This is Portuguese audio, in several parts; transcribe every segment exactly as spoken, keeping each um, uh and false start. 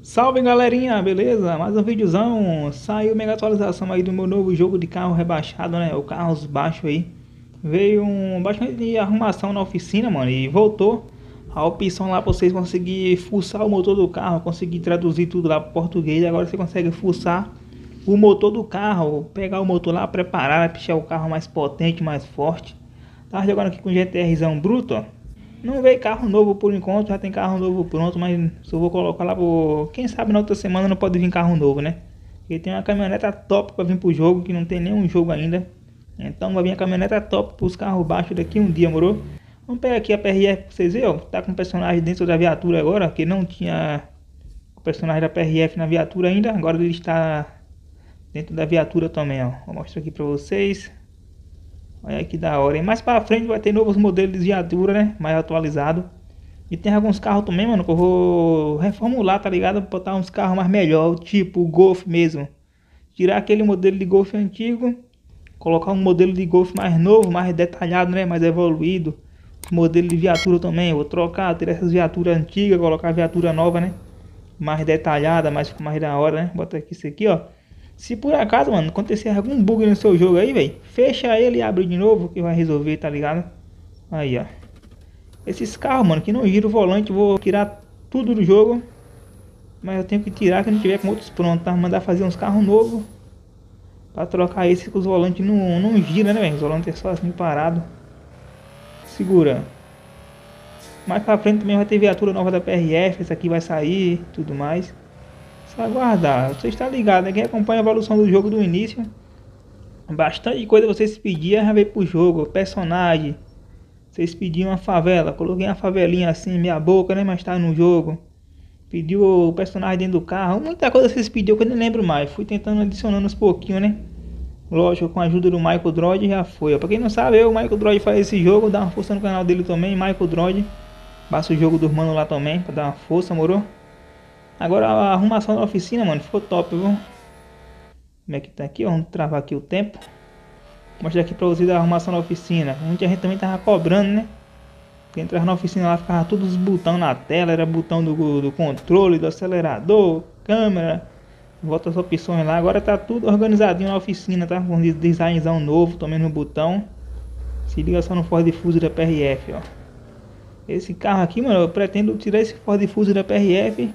Salve galerinha, beleza? Mais um videozão. Saiu mega atualização aí do meu novo jogo de carro rebaixado, né? O Carros Baixo aí. Veio um bastante de arrumação na oficina, mano. E voltou a opção lá pra vocês conseguirem fuçar o motor do carro. Conseguir traduzir tudo lá pro português. Agora você consegue fuçar o motor do carro. Pegar o motor lá, preparar, deixar o carro mais potente, mais forte. Tá jogando aqui com GTRzão bruto, ó. Não veio carro novo por enquanto, já tem carro novo pronto, mas só vou colocar lá por... Quem sabe na outra semana não pode vir carro novo, né? Porque tem uma caminhoneta top para vir pro jogo, que não tem nenhum jogo ainda. Então vai vir a caminhoneta top pros carros baixos daqui um dia, moro? Vamos pegar aqui a P R F pra vocês verem, ó. Tá com o personagem dentro da viatura agora, que não tinha o personagem da P R F na viatura ainda. Agora ele está dentro da viatura também, ó. Vou mostrar aqui pra vocês. Olha que da hora, e mais pra frente vai ter novos modelos de viatura, né, mais atualizado. E tem alguns carros também, mano, que eu vou reformular, tá ligado? Botar uns carros mais melhor, tipo o Golf mesmo. Tirar aquele modelo de Golf antigo, colocar um modelo de Golf mais novo, mais detalhado, né, mais evoluído. Modelo de viatura também, eu vou trocar, tirar essas viaturas antigas, colocar a viatura nova, né, mais detalhada, mais, mais da hora, né. Bota aqui isso aqui, ó. Se por acaso, mano, acontecer algum bug no seu jogo aí, velho, fecha ele e abre de novo que vai resolver, tá ligado? Aí, ó. Esses carros, mano, que não gira o volante, vou tirar tudo do jogo. Mas eu tenho que tirar que não tiver com outros prontos, tá? Mandar fazer uns carros novos. Pra trocar esse que os volantes não, não giram, né, velho? Os volantes é só assim parado. Segura. Mais pra frente também vai ter viatura nova da P R F, essa aqui vai sair, tudo mais. Só aguardar, você está ligado, né? Quem acompanha a evolução do jogo do início, bastante coisa vocês pediam já veio pro jogo, personagem. Vocês pediam uma favela, coloquei uma favelinha assim, meia boca, né? Mas tá no jogo. Pediu o personagem dentro do carro, muita coisa vocês pediram que eu nem lembro mais. Fui tentando adicionando uns pouquinho, né? Lógico, com a ajuda do Michael Droid já foi. Pra quem não sabe, eu, o Michael Droid faz esse jogo, dá uma força no canal dele também, Michael Droid. Passa o jogo dos manos lá também, pra dar uma força, moro? Agora a arrumação da oficina, mano, ficou top, viu? Como é que tá aqui, ó, vamos travar aqui o tempo. Vou mostrar aqui pra vocês a arrumação da oficina. Muita gente também tava cobrando, né? Porque entrava na oficina lá, ficava todos os botões na tela. Era botão do, do controle, do acelerador, câmera. Volta as opções lá. Agora tá tudo organizadinho na oficina, tá? Com um designzão novo também no botão. Se liga só no Ford Fusion da P R F, ó. Esse carro aqui, mano, eu pretendo tirar esse Ford Fusion da P R F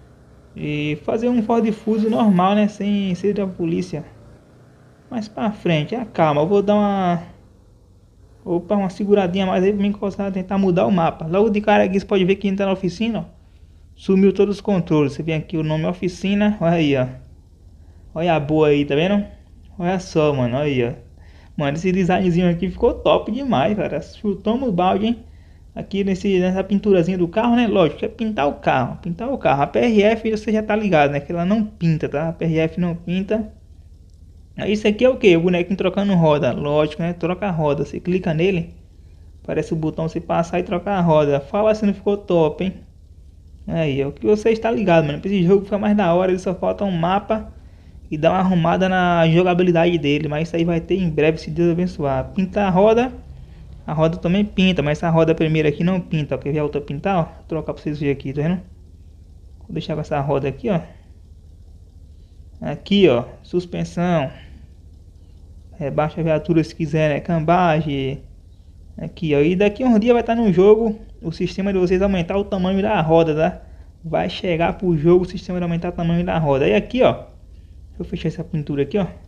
e fazer um Ford Fusion normal, né? Sem ser da polícia. Mais pra frente, ah, calma, eu vou dar uma... Opa, uma seguradinha mais aí pra mim começar a tentar mudar o mapa. Logo de cara aqui você pode ver que entra na oficina, ó. Sumiu todos os controles. Você vem aqui o nome oficina, olha aí, ó. Olha a boa aí, tá vendo? Olha só, mano, olha aí, ó. Mano, esse designzinho aqui ficou top demais, cara. Chutamos o balde, hein? Aqui nesse, nessa pinturazinha do carro, né? Lógico, é pintar o carro, pintar o carro. A P R F você já tá ligado, né? Que ela não pinta, tá? A P R F não pinta. Isso aqui é o que? O bonequinho trocando roda. Lógico, né? Troca a roda. Você clica nele, aparece o botão você passar e trocar a roda. Fala se não ficou top, hein? Aí, é o que você está ligado, mano. Pra esse jogo ficar mais da hora, ele só falta um mapa e dar uma arrumada na jogabilidade dele. Mas isso aí vai ter em breve, se Deus abençoar. Pintar a roda. A roda também pinta, mas essa roda primeira aqui não pinta, ó. Quer ver a outra pintar, ó? Vou trocar pra vocês verem aqui, tá vendo? Vou deixar com essa roda aqui, ó. Aqui, ó, suspensão. Rebaixa a viatura se quiser, né? Cambagem. Aqui, ó. E daqui a um dia vai estar no jogo o sistema de vocês aumentar o tamanho da roda, tá? Vai chegar pro jogo o sistema de aumentar o tamanho da roda. E aqui, ó. Deixa eu fechar essa pintura aqui, ó.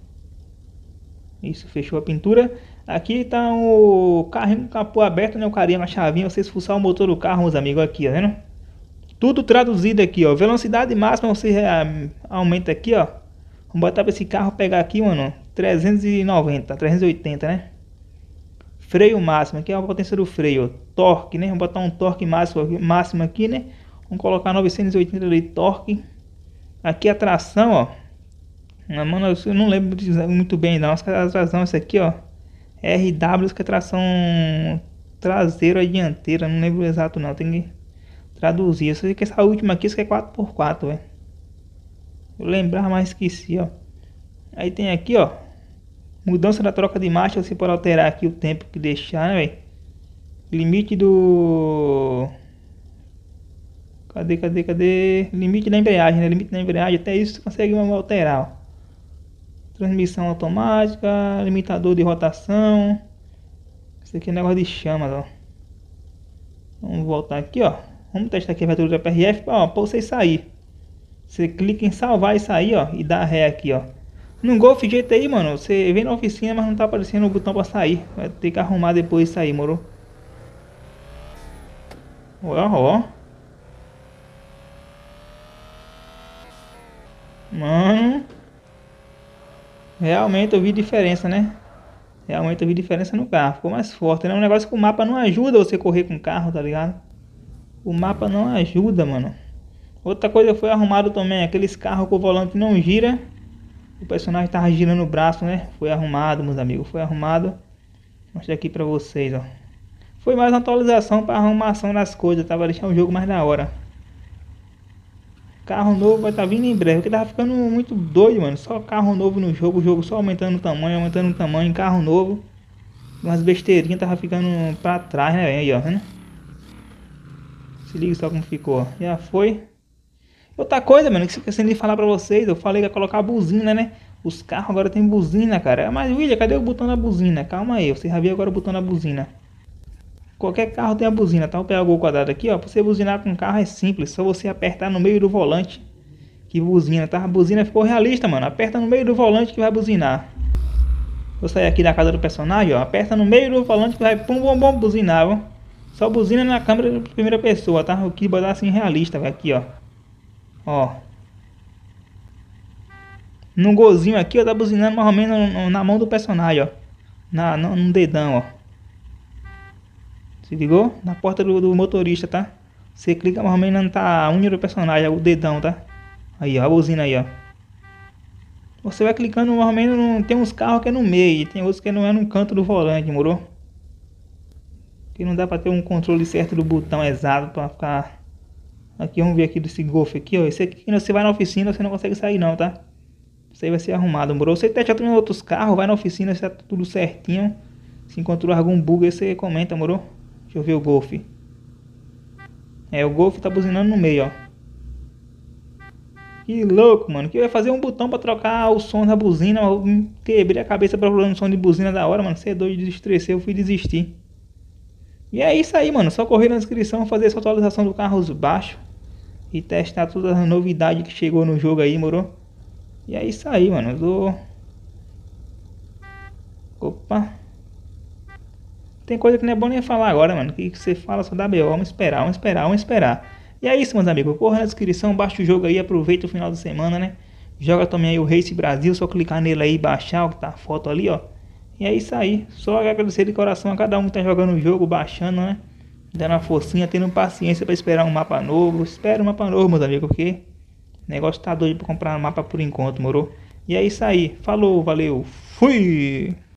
Isso, fechou a pintura. Aqui tá o carrinho com capô aberto, né? O carinha na chavinha. Vocês fuçar o motor do carro, meus amigos, aqui, ó, vendo? Tudo traduzido aqui, ó. Velocidade máxima você aumenta aqui, ó. Vamos botar pra esse carro pegar aqui, mano, trezentos e noventa, trezentos e oitenta, né? Freio máximo, aqui é a potência do freio. Torque, né? Vamos botar um torque máximo, máximo aqui, né? Vamos colocar novecentos e oitenta de torque. Aqui a tração, ó. Mano, eu não lembro muito bem não. A tração essa aqui, ó. R W, que é tração traseira e dianteira. Não lembro exato não. Tem que traduzir. Eu sei que essa última aqui, isso aqui é quatro por quatro, velho. Eu lembrar, mas esqueci, ó. Aí tem aqui, ó. Mudança da troca de marcha. Você pode alterar aqui o tempo que deixar, né, velho? Limite do... Cadê, cadê, cadê? Limite da embreagem, né? Limite da embreagem, até isso você consegue alterar, ó. Transmissão automática, limitador de rotação. Isso aqui é negócio de chamas, ó. Vamos voltar aqui, ó. Vamos testar aqui a abertura da P R F, ó, pra vocês sair. Você clica em salvar e sair, ó, e dá ré aqui, ó. No Golf G T I, mano, você vem na oficina, mas não tá aparecendo o botão pra sair. Vai ter que arrumar depois e sair, moro? Ó, ó. Mano, realmente eu vi diferença, né? Realmente eu vi diferença no carro. Ficou mais forte, né? Um negócio que o mapa não ajuda você correr com o carro, tá ligado? O mapa não ajuda, mano. Outra coisa foi arrumado também, aqueles carros com o volante não gira. O personagem tava girando o braço, né? Foi arrumado, meus amigos. Foi arrumado. Vou mostrar aqui pra vocês, ó. Foi mais uma atualização para arrumação das coisas, tá? Pra deixar o jogo mais da hora. Carro novo vai estar tá vindo em breve, porque tava ficando muito doido, mano. Só carro novo no jogo, o jogo só aumentando o tamanho, aumentando o tamanho, carro novo. Umas besteirinhas tava ficando pra trás, né? Aí, ó, né? Se liga só como ficou, ó. Já foi. Outra coisa, mano, que esquecendo de falar pra vocês, eu falei que ia colocar a buzina, né? Os carros agora tem buzina, cara. Mas, William, cadê o botão da buzina? Calma aí, você já viu agora o botão da buzina. Qualquer carro tem a buzina, tá? Vou pegar o gol quadrado aqui, ó. Pra você buzinar com o carro é simples. Só você apertar no meio do volante que buzina, tá? A buzina ficou realista, mano. Aperta no meio do volante que vai buzinar. Vou sair aqui da casa do personagem, ó. Aperta no meio do volante que vai pum, bum, bum, buzinar, ó. Só buzina na câmera de primeira pessoa, tá? Eu quis botar assim realista, velho. Aqui, ó. Ó. No golzinho aqui, ó. Tá buzinando mais ou menos na mão do personagem, ó. Na, no, no dedão, ó. Se ligou? Na porta do, do motorista, tá? Você clica mais ou menos onde tá a unha do personagem, o dedão, tá? Aí, ó, a buzina aí, ó. Você vai clicando mais ou menos, no, tem uns carros que é no meio, tem outros que não é no canto do volante, moro? Que não dá pra ter um controle certo do botão exato pra ficar... Aqui, vamos ver aqui desse Golf aqui, ó. Esse aqui, quando você vai na oficina, você não consegue sair não, tá? Isso aí vai ser arrumado, moro? Você testa também outros carros, vai na oficina, se tá tudo certinho. Se encontrou algum bug aí, você comenta, moro? Deixa eu ver o Golf. É, o Golf tá buzinando no meio, ó. Que louco, mano. Que eu ia fazer um botão pra trocar o som da buzina. Eu quebrei a cabeça procurando um som de buzina da hora, mano. Você é doido, desestressei, eu fui desistir. E é isso aí, mano. Só correr na descrição, fazer essa atualização do carros baixo. E testar todas as novidades que chegou no jogo aí, moro? E é isso aí, mano. Eu tô... Opa. Tem coisa que não é bom nem falar agora, mano. Que você fala só dá B O. Vamos esperar, vamos esperar, vamos esperar. E é isso, meus amigos. Corra na descrição, baixa o jogo aí, aproveita o final de semana, né? Joga também aí o Race Brasil, só clicar nele aí e baixar, o que tá a foto ali, ó. E é isso aí. Só agradecer de coração a cada um que tá jogando o jogo, baixando, né? Dando uma forcinha, tendo paciência pra esperar um mapa novo. Espera um mapa novo, meus amigos, porque o negócio tá doido pra comprar um mapa por enquanto, moro? E é isso aí. Falou, valeu, fui!